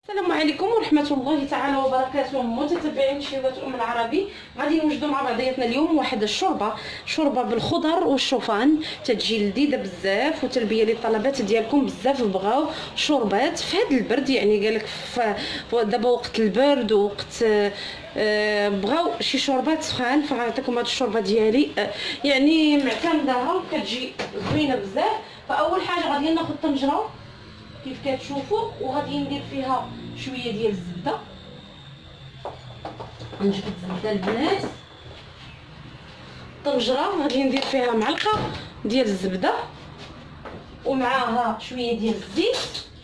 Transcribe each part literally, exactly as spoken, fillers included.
السلام عليكم ورحمه الله تعالى وبركاته. متتبعين شيبات ام العربي، غادي نوجدوا مع بعضياتنا اليوم واحد الشوربه شوربه بالخضر والشوفان، تتجي لذيذه بزاف وتلبيه للطلبات ديالكم بزاف بغاو شوربات في هذا البرد. يعني قالك دابا وقت البرد ووقت أه بغاو شي شوربات سخان، فغنعطيكم هذه الشوربه ديالي أه يعني معتمدها وكتجي زوينه بزاف. فاول حاجه غادي ناخذ طنجره كيف كتشوفوا، وغادي ندير فيها شويه ديال الزبده. نجبد الزبده البنات، طنجره غادي ندير فيها معلقه ديال الزبده ومعاها شويه ديال الزيت،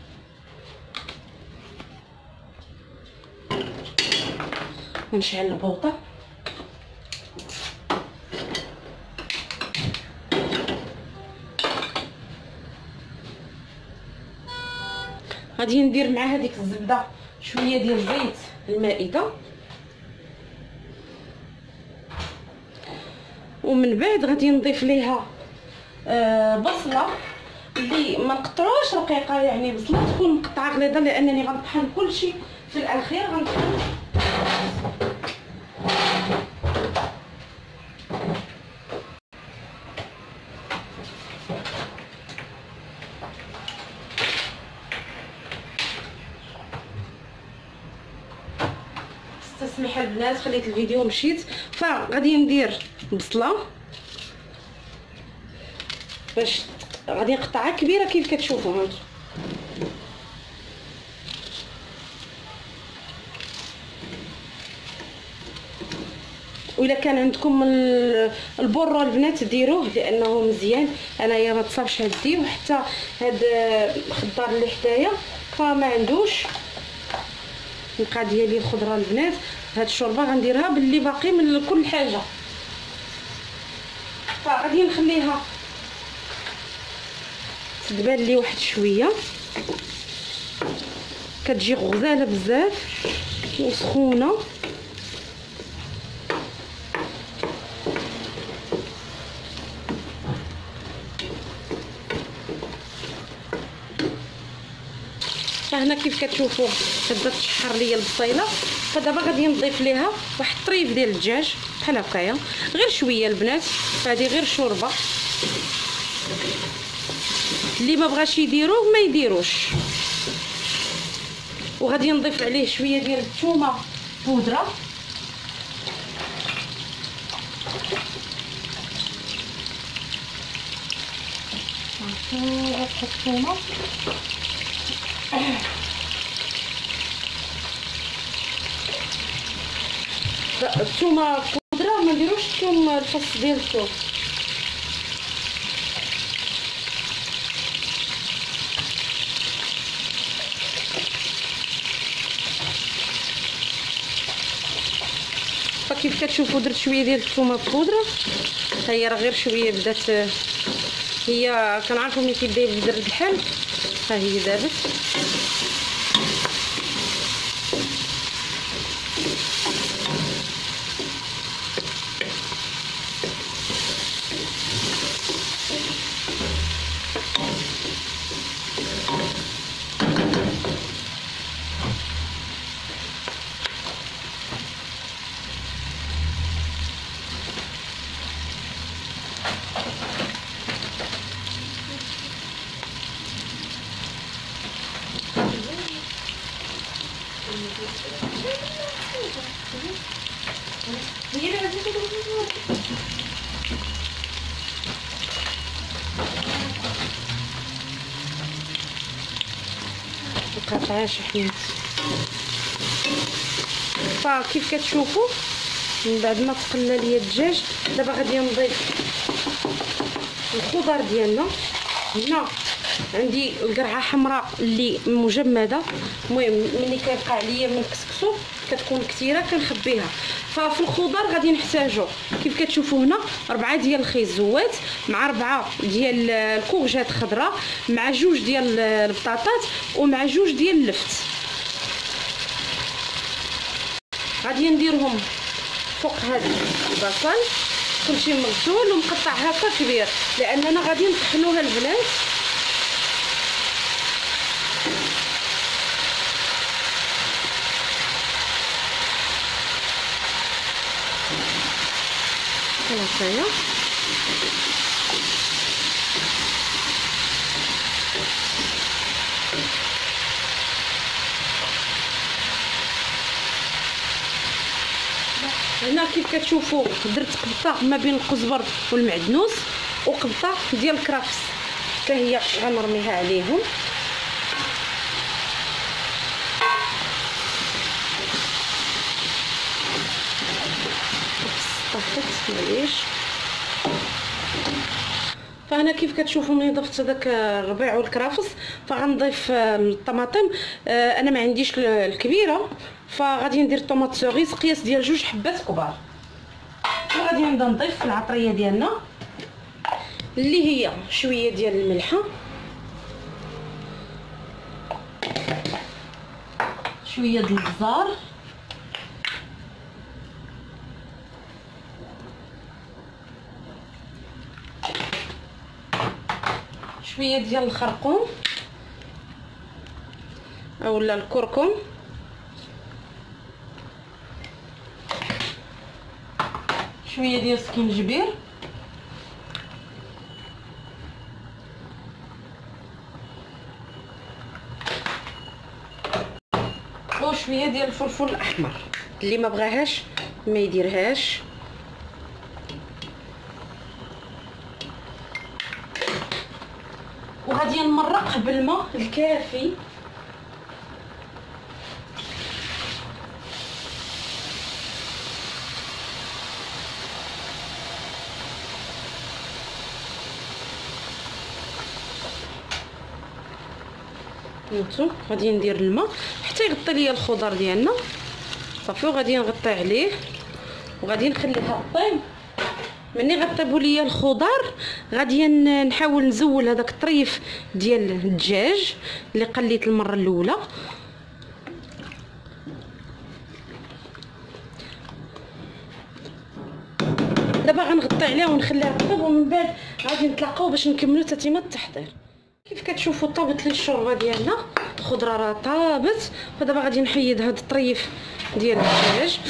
ونشعل البوطه. غادي ندير مع هذيك الزبده شويه ديال زيت المائده، ومن بعد غادي نضيف ليها آه بصله اللي ما نقطعوهاش رقيقه، يعني بصله تكون مقطعه غليظه، لانني غنطحن كلشي في الاخير. غنطحن تسمح البنات، خليت الفيديو مشيت. فغادي ندير بصله باش غادي نقطعها كبيره كيف كتشوفوا هانتوما، وإلا كان عندكم البرو البنات ديروه لانه مزيان. انايا ما تصابش عندي، وحتى هاد الخضار اللي حدايا فما عندوش نبقى ديالي الخضره البنات. هاد الشوربه غنديرها باللي باقي من كل حاجه، فغادي نخليها تدبال لي واحد شويه. كتجي غزاله بزاف وسخونه. فهنا كيف كتشوفوا بدات تشحر ليا البصيله. فدابا غادي نضيف ليها واحد الطريف ديال الدجاج بحال هكايا، غير شويه البنات. فهذه غير شوربه، اللي ما بغاش يديروه ما يديروش. وغادي نضيف عليه شويه ديال الثومه بودره، غنحط الثومه الثومه بودره، ما نديروش الثوم الفص ديال الثوم. فكيف كتشوفوا درت شويه ديال الثومه بودره، هي راه غير شويه بدات. هي كنعرفوا ملي كيبدا يبدر الحال، ها هي دابت. مقاطعه شحنات. فكيف كتشوفوا من بعد ما تقلى ليا الدجاج، دابا غادي نضيف الخضر ديالنا. هنا عندي القرعه حمراء اللي مجمده، المهم ملي كيبقى عليا من كسكسو كتكون كثيره كنخبيها. ففي الخضر غادي نحتاجو كيف كتشوفوا هنا ربعه ديال الخيزوات، مع ربعه ديال الكوغجات خضراء، مع جوج ديال البطاطات، ومع جوج ديال اللفت. غادي نديرهم فوق هذا البصل كلشي مغسول ومقطع هكا كبير، لاننا غادي نطحنوها البنات. هكايا. هنا كيف كتشوفوا درت قبطه ما بين القزبر والمعدنوس وقبطه ديال الكرافس حتى هي غنرميها عليهم. طفت معليش. فهنا كيف كتشوفوا ملي ضفت هذاك الربيع والكرافس فغنضيف الطماطم. انا ما عنديش الكبيره فغادي ندير طوماط سوريس قياس ديال جوج حبات كبار، وغادي نبدا نضيف في العطريه ديالنا اللي هي شويه ديال الملحه، شويه ديال البزار، شويه ديال الخرقوم اولا الكركم، شويه ديال السكينجبير، وشويه ديال الفلفل الاحمر. اللي ما بغاهاش ما يديرهاش. وغادي نمرق بالماء الكافي. نتو غادي ندير الماء حتى يغطي ليا الخضر ديالنا صافي، وغادي نغطي عليه وغادي نخليها طيب. ملي غطيبوا ليا الخضر غادي نحاول نزول هذاك الطريف ديال الدجاج اللي قليت المره الاولى. دابا غنغطي عليها ونخليها طيب، ومن بعد غادي نتلاقاو باش نكملوا تتمه التحضير. كيف كتشوفوا طابت لي الشوربه ديالنا، الخضره راه طابت. فدابا غادي نحيد هذا الطريف ديال الدجاج.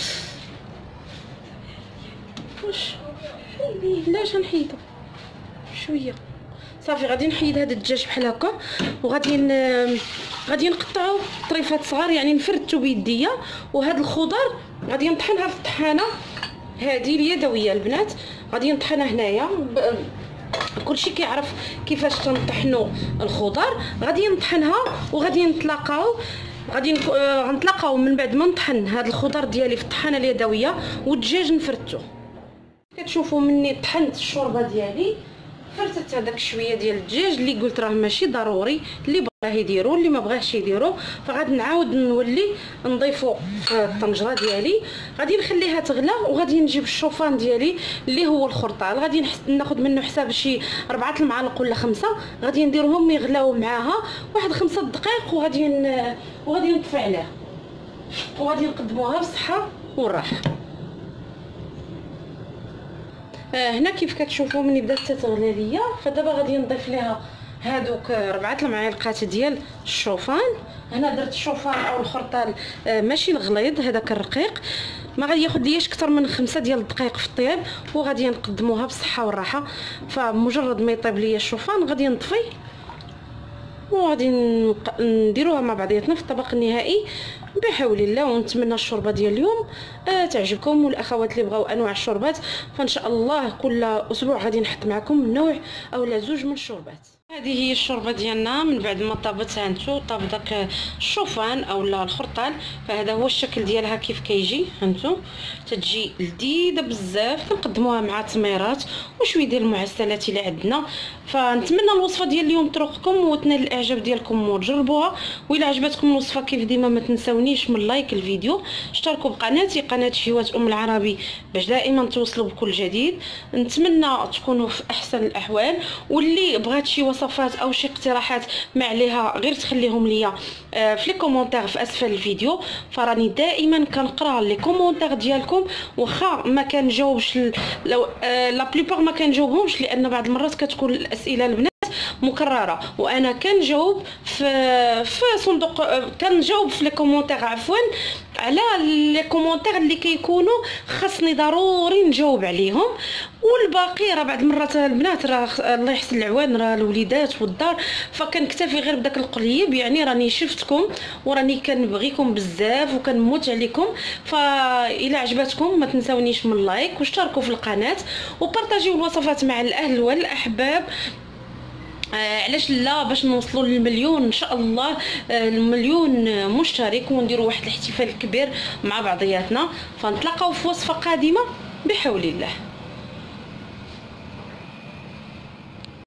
واش علاش غنحيدو شويه صافي؟ غادي نحيد هذا الدجاج بحال هكا، وغادي ن... غادي نقطعو طريفات صغار، يعني نفردتو بيديا. وهاد الخضر غادي نطحنها في الطحانه هذه اليدويه البنات، غادي نطحنها هنايا. ب... كلشي كيعرف كيفاش تنطحنوا الخضر. غادي نطحنها وغادي نتلاقاو غادي نتلاقاو من بعد ما نطحن هاد الخضر ديالي في الطحانه اليدويه والدجاج نفردتو. كتشوفوا مني طحنت الشوربه ديالي، فرتت هذاك شويه ديال الدجاج اللي قلت راه ماشي ضروري، اللي بغاه يديرو اللي ما بغاش يديرو. فغادي نعاود نولي نضيفو في الطنجره ديالي. غادي نخليها تغلى وغادي نجيب الشوفان ديالي اللي هو الخرطال. غادي ناخذ منه حساب شي أربعة المعالق ولا خمسة. غادي نديرهم يغلاو معاها واحد خمسة دقائق، وغادي ن... وغادي نطفي عليه وغادي نقدموها بالصحه والراحه. آه هنا كيف كتشوفوا مني بدات تتغلى ليا، فدابا غادي نضيف ليها هادوك ربعة المعالق ديال الشوفان. هنا درت الشوفان او الخرطال آه ماشي الغليظ، هذاك الرقيق. ما غادي ياخذ لياش اكثر من خمسة ديال الدقائق في الطياب، وغادي نقدموها بالصحه والراحه. فمجرد ما يطيب ليا الشوفان غادي نطفي وغادي نديروها مع بعضياتنا في الطبق النهائي بحول الله. ونتمنى الشوربه ديال اليوم آه تعجبكم، والاخوات اللي بغاو انواع الشوربات فان شاء الله كل اسبوع غادي نحط معكم نوع اولا زوج من الشوربات. هذه هي الشوربه ديالنا من بعد ما طابت. هانتو طاب داك الشوفان اولا الخرطال، فهذا هو الشكل ديالها كيف كيجي. هانتو تتجي لذيذه بزاف. نقدموها مع تميرات وشويه ديال المعسلات اللي عندنا. فنتمنى الوصفه ديال اليوم تروقكم وتنال الاعجاب ديالكم وتجربوها. واذا عجبتكم الوصفه كيف ديما ما تنساونيش من لايك الفيديو، اشتركوا بقناتي قناه شهوات ام العربي باش دائما توصلوا بكل جديد. نتمنى تكونوا في احسن الاحوال، واللي بغات شي وصفات او شي اقتراحات ما عليها غير تخليهم ليا في لي كومونتير في اسفل الفيديو. فراني دائما كنقرا لي كومونتير ديالكم، واخا ما كنجاوبش لو لا بليبار ما كنجاوبهمش، لان بعض المرات كتكون الاسئله البنات مكرره. وانا كنجاوب في في صندوق، كنجاوب في لي كومونتير عفوا على لي كومونتير اللي كيكونوا خاصني ضروري نجاوب عليهم. والباقي راه بعض المرات البنات راه الله يحسن العوان راه الوليدات والدار، فكنكتفي غير بداك القليب. يعني راني شفتكم وراني كنبغيكم بزاف وكنموت عليكم. فإلا عجبتكم ما تنساونيش من لايك واشتركوا في القناه وبارطاجيو الوصفات مع الاهل والاحباب. آه علاش لا، باش نوصلوا للمليون ان شاء الله، آه المليون مشترك ونديروا واحد الاحتفال كبير مع بعضياتنا. فنتلاقاو في وصفه قادمه بحول الله.